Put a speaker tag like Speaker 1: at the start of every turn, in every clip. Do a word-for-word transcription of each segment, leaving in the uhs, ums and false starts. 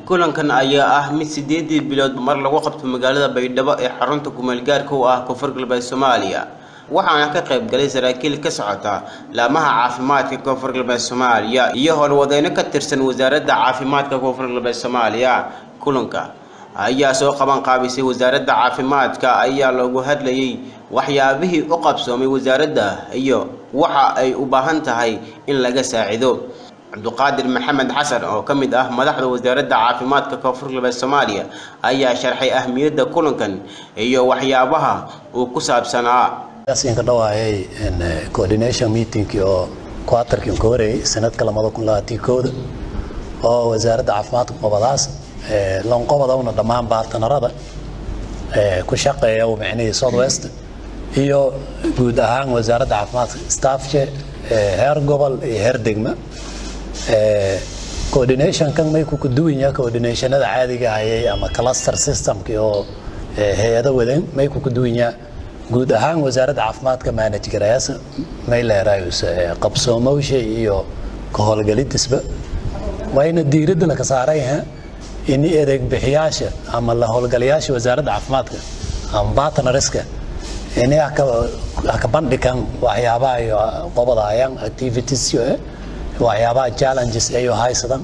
Speaker 1: kulankan ayaa ah mid sideedii bilood mar lagu qabto magaalada Baydhabo ee xarunta kumeelgaarka u ah Koonfur Galbeed Soomaaliya waxaana ka qayb galay saraakiil ka socota laamaha caafimaadka Koonfur Galbeed Soomaaliya iyo howlwadayno ka tirsan wasaaradda caafimaadka Koonfur Galbeed Soomaaliya kulanka ayaa soo qaban qaabisay wasaaradda caafimaadka ayaa loogu hadlayay waxyaabihii u qabsoomay wasaaradda iyo waxa ay u baahan tahay in laga saacido Abdulqaadir Maxamed Xasan oo kamid ah madaxda wasaaradda caafimaadka Koonfur Galbeed Soomaaliya ayaa sharxay ahmiyadda kulankan iyo waxyaabaha uu ku saabsanaa
Speaker 2: asin ka dhawaayay in coordination meeting oo quarterkii koorey sanadka laba kun iyo labaatan iyo kow oo wasaaradda caafimaadka qobadaas ee loon qobadawna dhamaan baartanarada ee ku shaqeeya oo macnaheedu South West iyo guud ahaan wasaaradda caafimaadka staffke heer gobol iyo heer degmo ee coordination kan may ku duwan yahay coordinationada caadiga ah ama cluster system ki oo hay'ado wadeen may ku duwan yahay guud ahaan wasaaradda caafimaadka manage garaysa may leeyahay qabsoomowsha iyo ka howlgalidisba wayna diiradda la ka saaray in adeeg bixiyaasha ama la howlgalayaasha wasaaradda caafimaadka ama partnerska inay ka bandhigaan waxyaabaha iyo qobadaayaan activities iyo waxyaabaha challenges ay haysadaan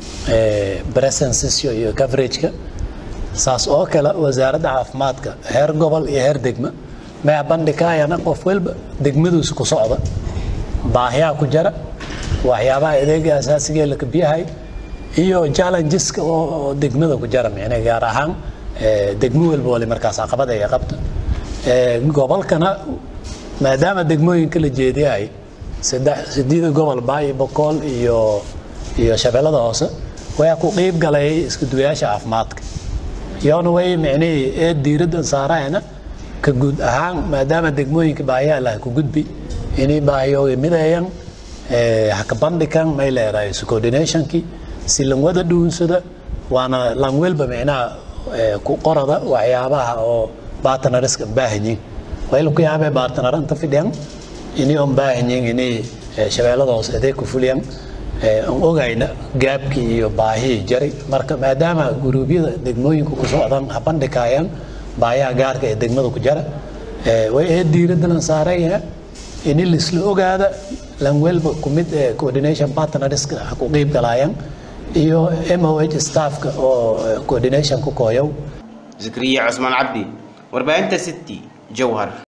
Speaker 2: ee presences iyo coverage ka saas oo kale wasaaradda caafimaadka heer gobol iyo heer degmo ma bandhigayana qof walba degmadiisu ku socda baahiyaha ku jira waxyaabaha adeega asaasiga ah la ka biyahay iyo challenges oo degmada ku jira macna gaar ahaan ee degmo walba wali markaas caqabad ay qabto ee gobolkana maadaama degmooyinka la jeediyay saddex sideed gobol baay boqol iyo iyo shabeellada hoose way ku qayb galay isku duwayaasha caafimaadka yoona way macnay ee diiradda saarayna ka guud ahaan maadaama degmooyinka baahiyaha la ku gudbi inay baahiyo midayaan ee haka bandhigan may leeyahay coordination ki si lan wada dhuunsada waana lan walba macnaa ku qorada waxyaabaha oo partnerska baahanyiin way ku yaabay partneranta fidyan inay on baahanyiin inay shabeellada hoose adeeg ku fuliyaan ee ogayna gaabki iyo baahi jari marka maadaama guruubyada degmooyinka ku socdaan bandhigayaan baahiyaha gaarka ee degmada ku jira ee way ee diiradda la saaraya in la isla ogaada lan walba ku mid ee coordination partnerska ku qayb galayaan iyo M O H staffka oo coordination ku kooyow
Speaker 1: Zakariya Usman Abdi warbaahinta City Jowhar.